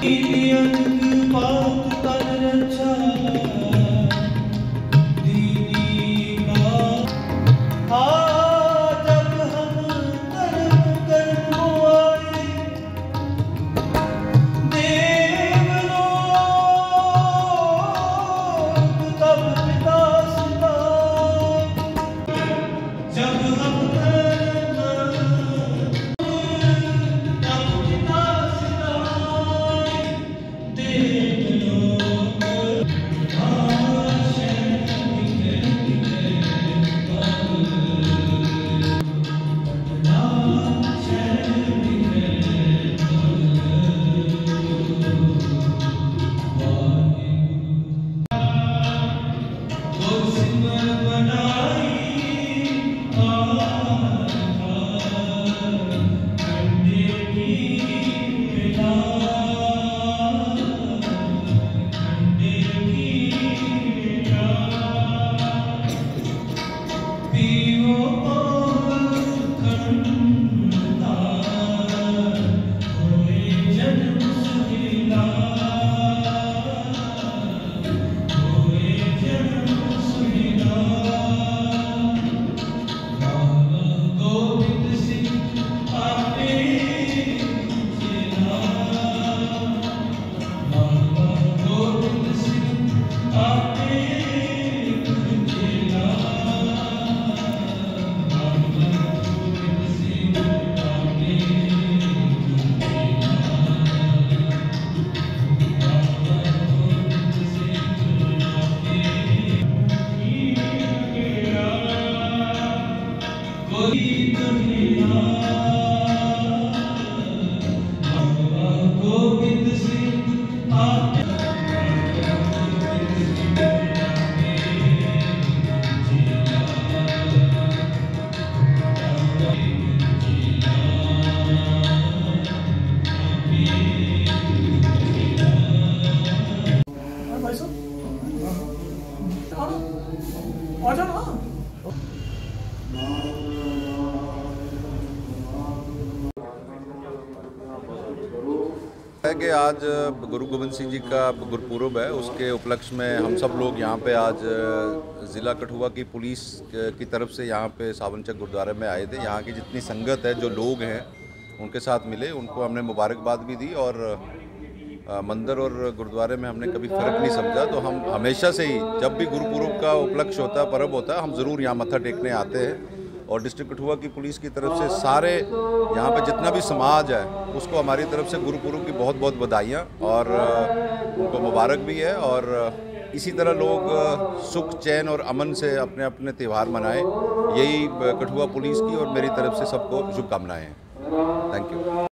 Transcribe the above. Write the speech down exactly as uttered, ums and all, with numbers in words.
है कि आज गुरु गोविंद सिंह जी का गुरपुरब है, उसके उपलक्ष्य में हम सब लोग यहाँ पे आज ज़िला कठुआ की पुलिस की तरफ से यहाँ पे सावनचक गुरुद्वारे में आए थे। यहाँ की जितनी संगत है, जो लोग हैं, उनके साथ मिले, उनको हमने मुबारकबाद भी दी और मंदिर और गुरुद्वारे में हमने कभी फ़र्क नहीं समझा। तो हम हमेशा से ही जब भी गुरुपुरब का उपलक्ष्य होता है, पर्व होता है, हम ज़रूर यहाँ मत्था टेकने आते हैं। और डिस्ट्रिक्ट कठुआ की पुलिस की तरफ से सारे यहाँ पे जितना भी समाज है, उसको हमारी तरफ से गुरुपुरब की बहुत बहुत बधाइयाँ और उनको मुबारक भी है। और इसी तरह लोग सुख चैन और अमन से अपने अपने त्यौहार मनाएं, यही कठुआ पुलिस की और मेरी तरफ से सबको शुभकामनाएं हैं। Thank you.